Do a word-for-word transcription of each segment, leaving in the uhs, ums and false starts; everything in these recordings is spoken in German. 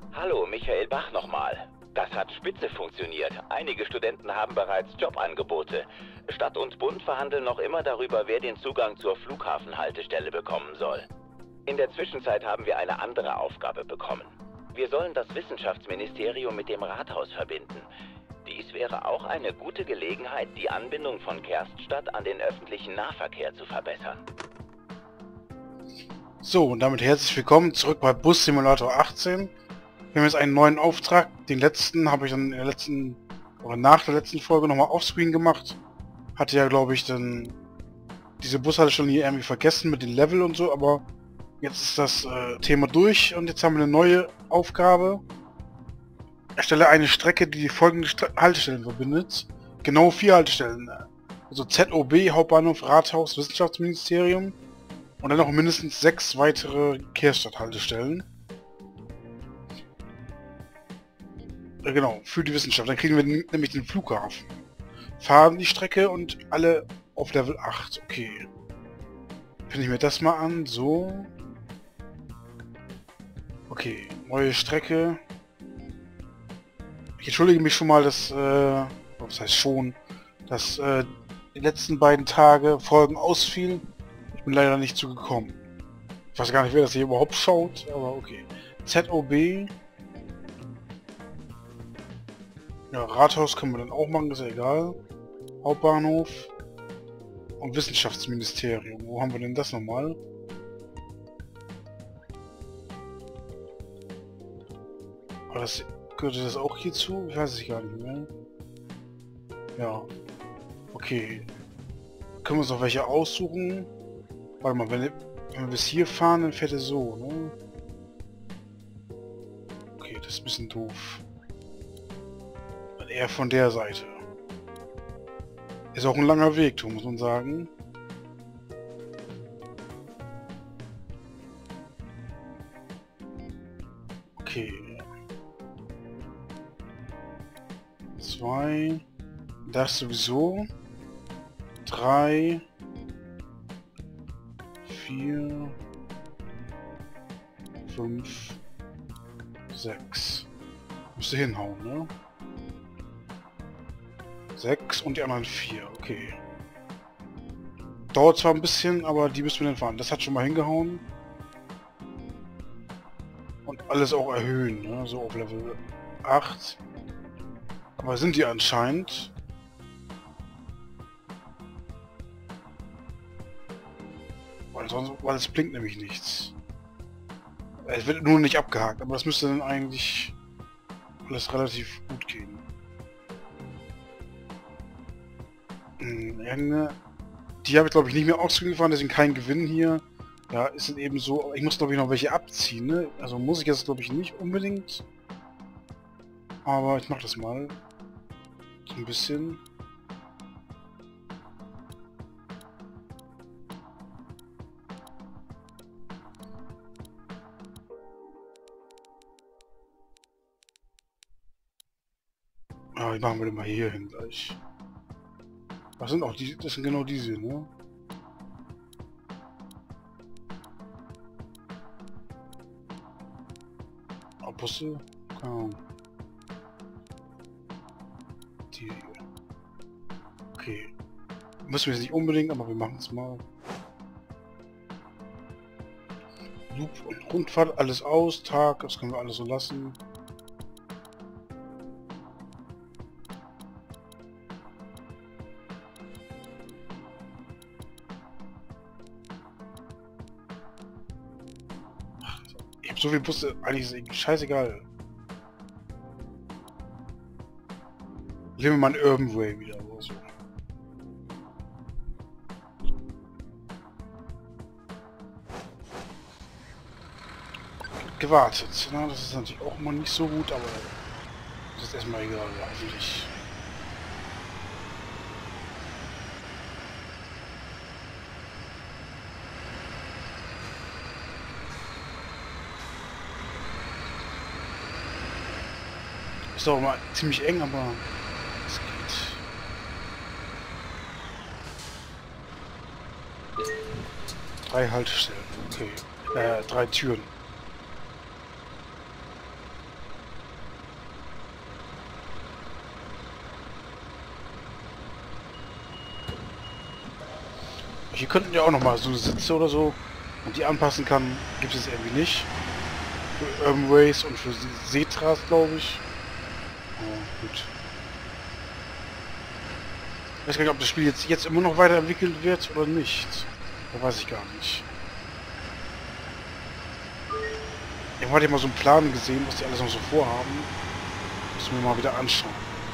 Hallo, Michael Bach nochmal. Das hat spitze funktioniert. Einige Studenten haben bereits Jobangebote. Stadt und Bund verhandeln noch immer darüber, wer den Zugang zur Flughafenhaltestelle bekommen soll. In der Zwischenzeit haben wir eine andere Aufgabe bekommen. Wir sollen das Wissenschaftsministerium mit dem Rathaus verbinden. Dies wäre auch eine gute Gelegenheit, die Anbindung von Kerststadt an den öffentlichen Nahverkehr zu verbessern. So, und damit herzlich willkommen zurück bei Bus Simulator achtzehn. Wir haben jetzt einen neuen Auftrag. Den letzten habe ich dann in der letzten, oder nach der letzten Folge nochmal offscreen gemacht. Hatte ja, glaube ich, dann diese Bushaltestelle hier irgendwie vergessen mit den Level und so, aber jetzt ist das äh, Thema durch und jetzt haben wir eine neue Aufgabe. Erstelle eine Strecke, die die folgenden Stre Haltestellen verbindet. Genau vier Haltestellen. Also Z O B, Hauptbahnhof, Rathaus, Wissenschaftsministerium. Und dann noch mindestens sechs weitere Kerstadt-Haltestellen. Äh, genau, für die Wissenschaft. Dann kriegen wir nämlich den Flughafen. Fahren die Strecke und alle auf Level acht. Okay. Finde ich mir das mal an. So. Okay, neue Strecke. Ich entschuldige mich schon mal, dass, äh, was heißt schon, dass äh, die letzten beiden Tage Folgen ausfielen. Ich bin leider nicht zugekommen. Ich weiß gar nicht, wer das hier überhaupt schaut, aber okay. Z O B. Ja, Rathaus können wir dann auch machen, ist ja egal. Hauptbahnhof. Und Wissenschaftsministerium. Wo haben wir denn das nochmal? Aber das gehörte das auch hierzu? Ich weiß es gar nicht mehr. Ja. Okay. Können wir uns noch welche aussuchen? Warte mal, wenn, wenn wir bis hier fahren, dann fährt er so, ne? Okay, das ist ein bisschen doof. Dann eher von der Seite. Ist auch ein langer Weg, muss man sagen. Okay. Zwei. Das sowieso. Drei. Vier. Fünf. Sechs. Müsste hinhauen, ne? Sechs und die anderen vier. Okay. Dauert zwar ein bisschen, aber die müssen wir dann fahren. Das hat schon mal hingehauen. Und alles auch erhöhen, ne? So auf Level acht. Aber sind die anscheinend. Weil sonst, weil es blinkt nämlich nichts. Es wird nur nicht abgehakt, aber das müsste dann eigentlich alles relativ gut gehen. Hm, die habe ich glaube ich nicht mehr ausgefahren, deswegen kein Gewinn hier. Ja, ist dann eben so, ich muss glaube ich noch welche abziehen, ne? Also muss ich jetzt glaube ich nicht unbedingt. Aber ich mache das mal. So ein bisschen. Ah, die machen wir den mal hier hin gleich. Was sind auch die? Das sind genau diese, ne? Ah, Busse? Keine Ahnung. Die. Okay. Müssen wir jetzt nicht unbedingt, aber wir machen es mal. Loop und Rundfahrt, alles aus, Tag, das können wir alles so lassen. Ich habe so viele Busse, eigentlich ist es scheißegal. Nehmen wir mal einen Urban Way wieder oder so. Gewartet. Na, das ist natürlich auch mal nicht so gut, aber das ist erstmal egal eigentlich. Ist doch mal ziemlich eng, aber es geht. Drei Haltestellen, okay. Äh, drei Türen. Hier könnten ja auch noch mal so Sitze oder so und die anpassen kann, gibt es irgendwie nicht. Für Urban Race und für Setras, glaube ich. Oh, gut. Ich weiß gar nicht, ob das Spiel jetzt, jetzt immer noch weiterentwickelt wird oder nicht. Da weiß ich gar nicht. Irgendwann hatte ich mal so einen Plan gesehen, was die alles noch so vorhaben. Müssen wir mal wieder anschauen.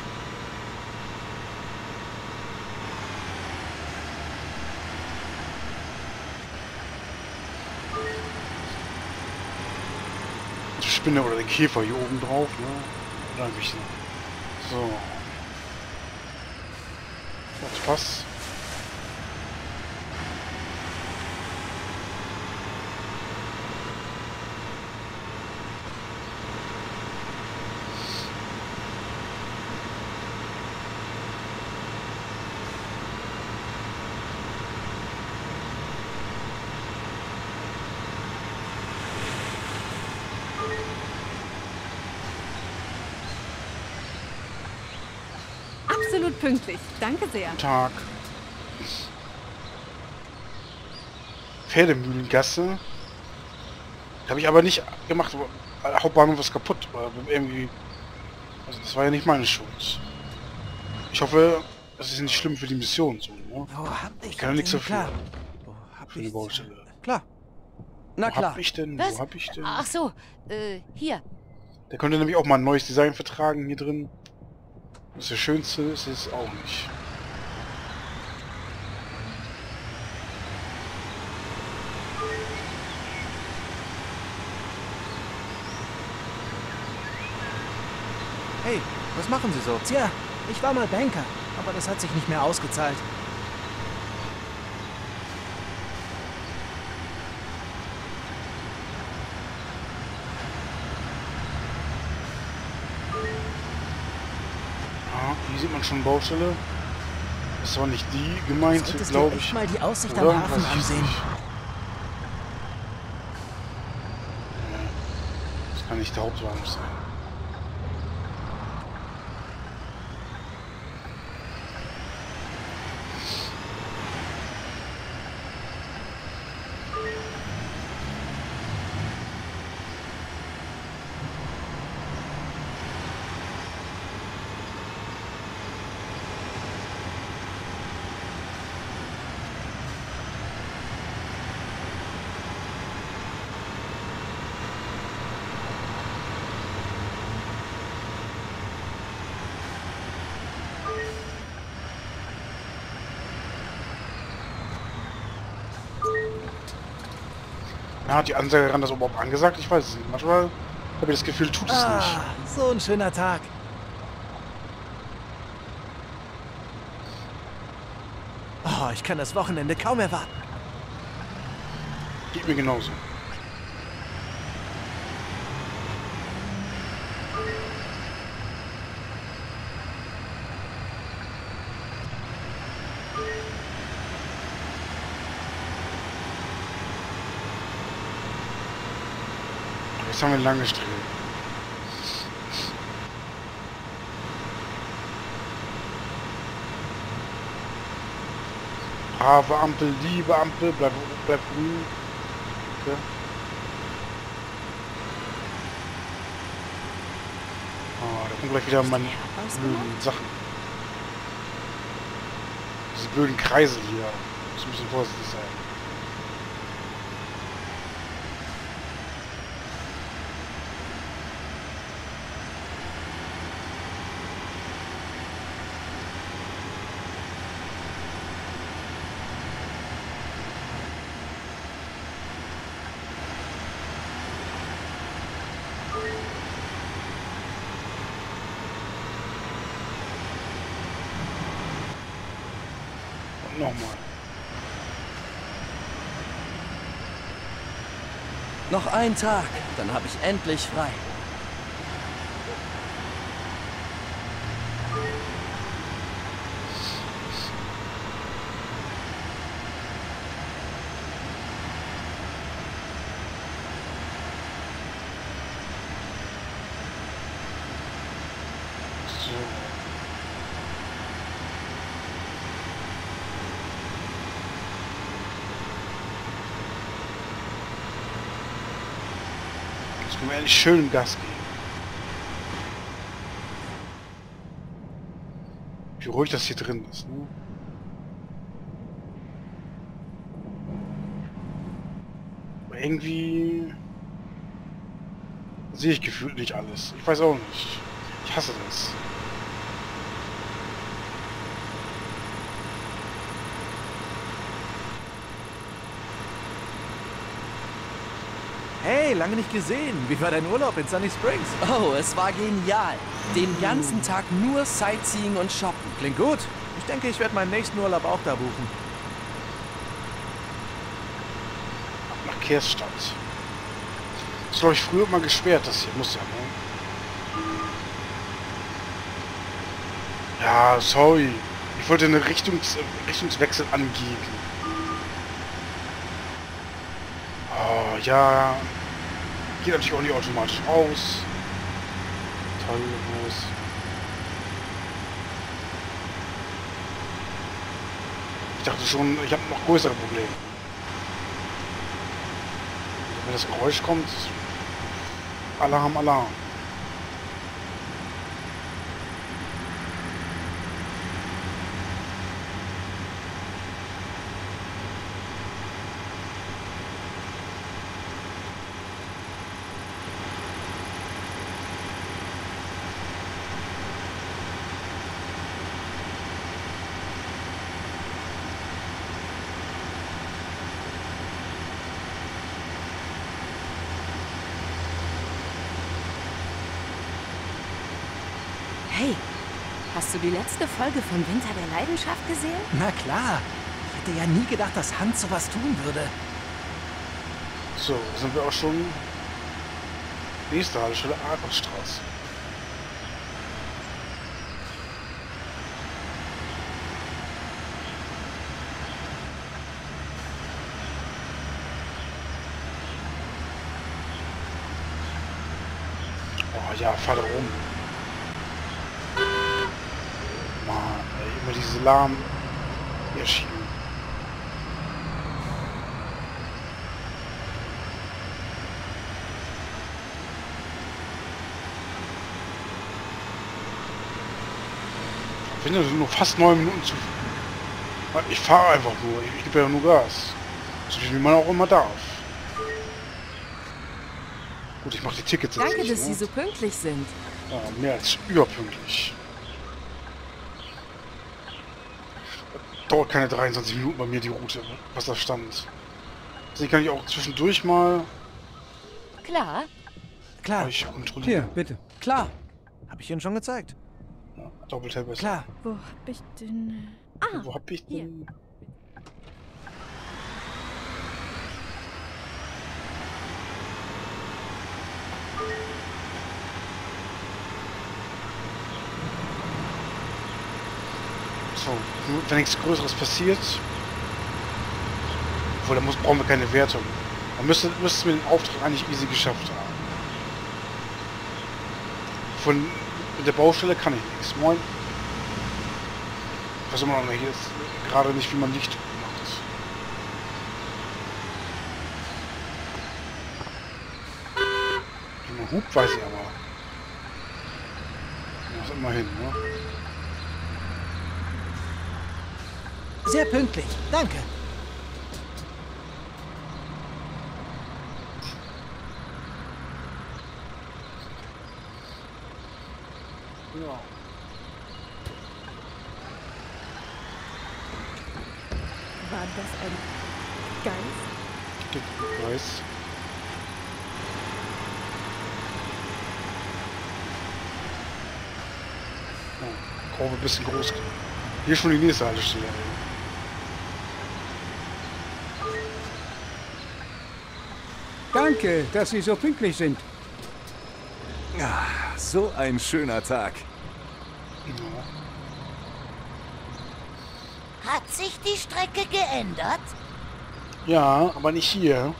Die Spinne oder den Käfer hier oben drauf, ne? Oder ein bisschen. So. Das passt. Absolut pünktlich. Danke sehr. Guten Tag. Pferdemühlengasse. Habe ich aber nicht gemacht. Hauptbahnhof ist kaputt. Irgendwie. Also das war ja nicht meine Schuld. Ich hoffe, das ist nicht schlimm für die Mission. So, ne? Wo hab ich Ich kann ja nichts dafür. Klar. Wo hab Für eine ich Baustelle. Klar. Na Wo klar. hab ich denn? Was? Wo hab ich denn? Ach so, äh, hier. Der könnte nämlich auch mal ein neues Design vertragen hier drin. Das ist das Schönste, ist es auch nicht. Hey, was machen Sie so? Tja, ich war mal Banker, aber das hat sich nicht mehr ausgezahlt. Ja, hier sieht man schon Baustelle. Das war nicht die gemeinte, Solltest du glaube echt ich. mal die Aussicht Oder? am Hafen Weiß ich ansehen. nicht. Das kann nicht der Hauptbahnhof sein. Ja, hat die Ansagerin das überhaupt angesagt? Ich weiß es nicht. Manchmal habe ich das Gefühl, tut es nicht. Ah, so ein schöner Tag. Oh, ich kann das Wochenende kaum erwarten. Geht mir genauso. Jetzt haben wir eine lange Strecke. Brave Ampel, liebe Ampel, bleib, bleib grün. Okay. Oh, da kommen gleich wieder meine blöden Sachen. Diese blöden Kreise hier. Muss ein bisschen vorsichtig sein. Und nochmal. Noch ein Tag, dann habe ich endlich frei. So. Jetzt können wir ehrlich schön Gas geben. Wie ruhig das hier drin ist, ne? Aber irgendwie sehe ich gefühlt nicht alles. Ich weiß auch nicht. Ich hasse das. Hey, lange nicht gesehen. Wie war dein Urlaub in Sunny Springs? Oh, es war genial. Den ganzen Tag nur Sightseeing und Shoppen. Klingt gut. Ich denke, ich werde meinen nächsten Urlaub auch da buchen. Nach Kehrstadt. Das ist, glaube ich, früher mal gesperrt, das hier. Muss ja, ne? Ja, sorry. Ich wollte eine Richtungs Richtungswechsel angeben. Oh, ja. Geht natürlich auch nicht automatisch aus. Toll, los. Ich dachte schon, ich habe noch größere Probleme. Wenn das Geräusch kommt, Alarm, Alarm. Hey, hast du die letzte Folge von Winter der Leidenschaft gesehen? Na klar. Ich hätte ja nie gedacht, dass Hans sowas tun würde. So, sind wir auch schon. Nächste Haltestelle, Argosstraße. Oh ja, fahr da rum. Mann, ey, immer diese lahmen Erschienen. Ich finde, das sind nur fast neun Minuten zu. Ich fahre einfach nur. Ich, ich gebe ja nur Gas. So viel wie man auch immer darf. Gut, ich mache die Tickets jetzt Danke, nicht, dass ne? Sie so pünktlich sind. Ja, mehr als überpünktlich. Dauert keine dreiundzwanzig Minuten bei mir die Route, was da stand. Deswegen kann ich auch zwischendurch mal Klar. Klar. euch kontrollieren. Hier, bitte. Klar. Habe ich Ihnen schon gezeigt. Ja, Doppeltap ist. Klar. Wo hab ich denn... Ah, Wo hab ich denn? So, wenn nichts Größeres passiert, obwohl, da muss, brauchen wir keine Wertung. Dann müsste, müssten wir den Auftrag eigentlich easy geschafft haben. Von mit der Baustelle kann ich nichts. Moin. Ich weiß immer noch nicht, jetzt gerade nicht, wie man Licht macht. Wie man hupt, weiß ich aber. Das immerhin, ne? Sehr pünktlich. Danke. Ja. war das ein Geist? Ich weiß. Oh, Kurve ein bisschen groß. Hier schon die nächste Haltestelle. Danke, dass Sie so pünktlich sind. Ah, so ein schöner Tag. Ja. Hat sich die Strecke geändert? Ja, aber nicht hier.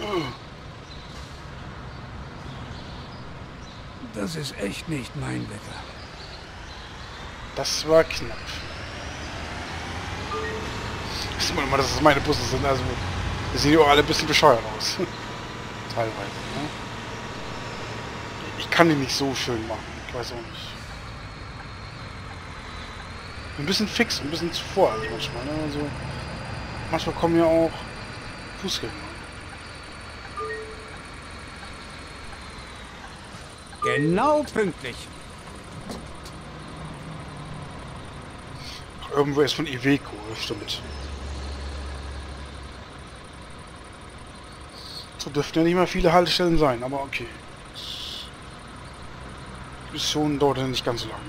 Das ist echt nicht mein Wetter. Das war knapp. Ich sieht man immer, dass das meine Busse sind. Also, die sehen ja auch alle ein bisschen bescheuert aus. Teilweise. Ne? Ich kann die nicht so schön machen. Ich weiß auch nicht. Ein bisschen fix, ein bisschen zuvor eigentlich manchmal. Ne? Also, manchmal kommen ja auch Fußgänger. Genau pünktlich. Irgendwo ist von Iveco, stimmt. So dürften ja nicht mal viele Haltestellen sein, aber okay. Die Mission dauert ja nicht ganz so lange.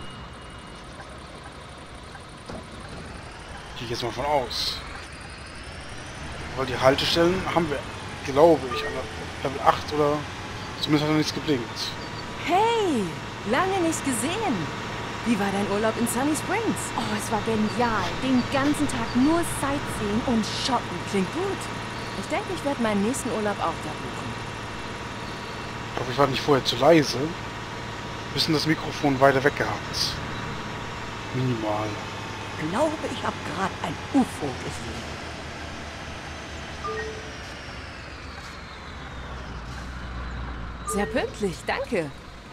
Gehe ich jetzt mal von aus. Weil die Haltestellen haben wir, glaube ich, an der Level acht oder zumindest hat er nichts geblinkt. Hey, lange nicht gesehen. Wie war dein Urlaub in Sunny Springs? Oh, es war genial. Den ganzen Tag nur Sightseeing und Shoppen. Klingt gut. Ich denke, ich werde meinen nächsten Urlaub auch da buchen. Ich hoffe, ich war nicht vorher zu leise. Bisschen das Mikrofon weiter weg gehabt. Minimal. Ich glaube, ich habe gerade ein U F O gesehen. Sehr pünktlich, danke.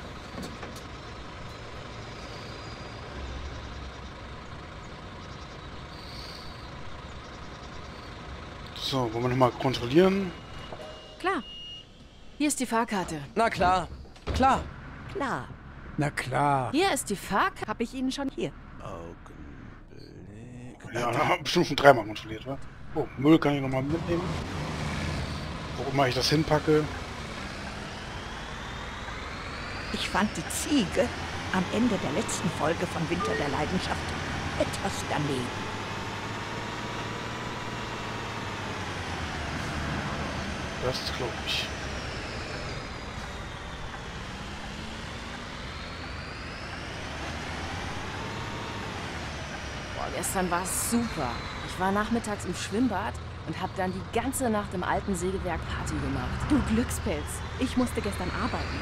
So, wollen wir nochmal kontrollieren? Klar. Hier ist die Fahrkarte. Na klar, klar. Klar. Na klar. Hier ist die Fahrkarte. Habe ich Ihnen schon hier. Ja, da haben wir bestimmt schon dreimal kontrolliert, wa? Oh, Müll kann ich nochmal mitnehmen. Wo immer ich das hinpacke. Ich fand die Ziege am Ende der letzten Folge von Winter der Leidenschaft etwas daneben. Das glaube ich. Boah, gestern war es super. Ich war nachmittags im Schwimmbad und habe dann die ganze Nacht im alten Sägewerk Party gemacht. Du Glückspilz. Ich musste gestern arbeiten.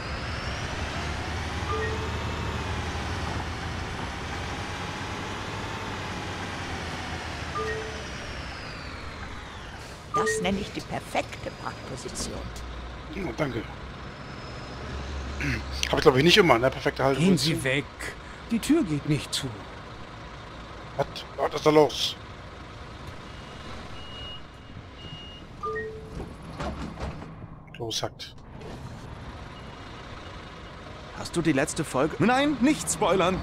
Das nenne ich die perfekte Parkposition. Oh, danke. Habe ich glaube ich nicht immer, ne? Perfekte Haltung. Gehen Sie weg. Die Tür geht nicht zu. Was? Was ist da los? Loshackt. Hast du die letzte Folge... Nein, nicht spoilern!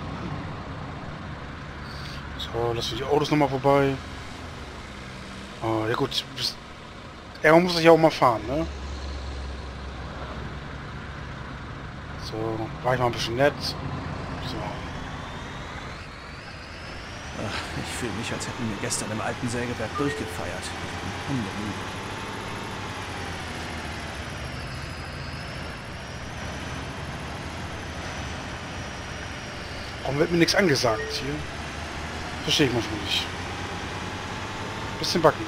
So, lassen wir die Autos nochmal vorbei. Oh, ja gut. Er muss sich ja auch mal fahren, ne? So, war ich mal ein bisschen nett. So. Ach, ich fühle mich, als hätten wir gestern im alten Sägewerk durchgefeiert. Hundemüde. Warum wird mir nichts angesagt hier? Verstehe ich manchmal nicht. Bisschen backen.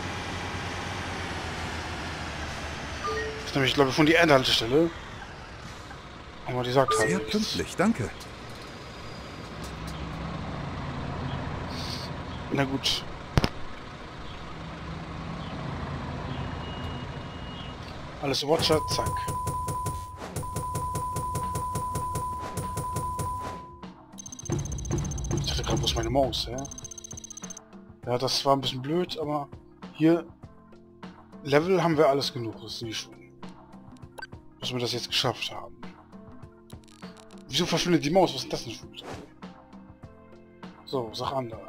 Das ist nämlich, glaube ich, von die Endhaltestelle. Aber die sagt halt Sehr nichts. pünktlich, danke. Na gut. Alles Watcher, zack. Ich dachte gerade, wo ist meine Maus, ja? Ja, das war ein bisschen blöd, aber hier Level haben wir alles genug, das sehe ich schon. Dass wir das jetzt geschafft haben. Wieso verschwindet die Maus? Was ist das denn für ein Spiel? So, sag an da.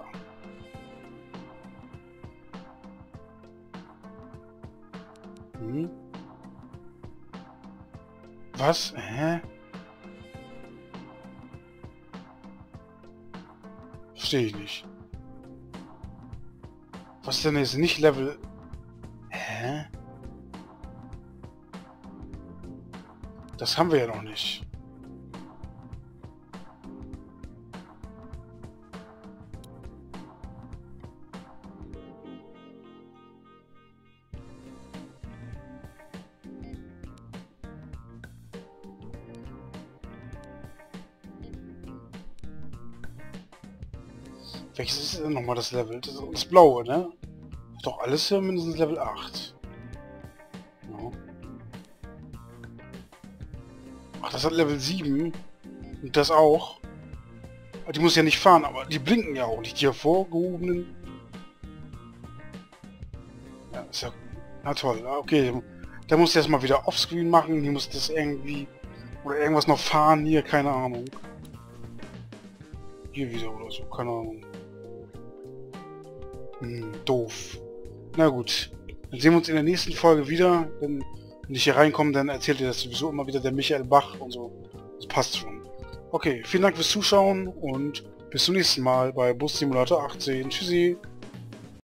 Hm? Was? Hä? Verstehe ich nicht. Was denn jetzt nicht Level... Hä? Das haben wir ja noch nicht. Welches ist denn nochmal das Level? Das, das blaue, ne? Doch alles hier mindestens Level acht. Ja. Ach, das hat Level sieben. Und das auch. Die muss ja nicht fahren, aber die blinken ja auch nicht. Die hervorgehobenen. Ja, ist ja... Na toll, okay. Der muss erstmal wieder offscreen machen. Hier muss das irgendwie... Oder irgendwas noch fahren hier, keine Ahnung. Hier wieder oder so, keine Ahnung. Hm, doof. Na gut. Dann sehen wir uns in der nächsten Folge wieder. Wenn, wenn ich hier reinkomme, dann erzählt ihr das sowieso immer wieder der Michael Bach und so. Das passt schon. Okay, vielen Dank fürs Zuschauen und bis zum nächsten Mal bei Bus Simulator achtzehn. Tschüssi.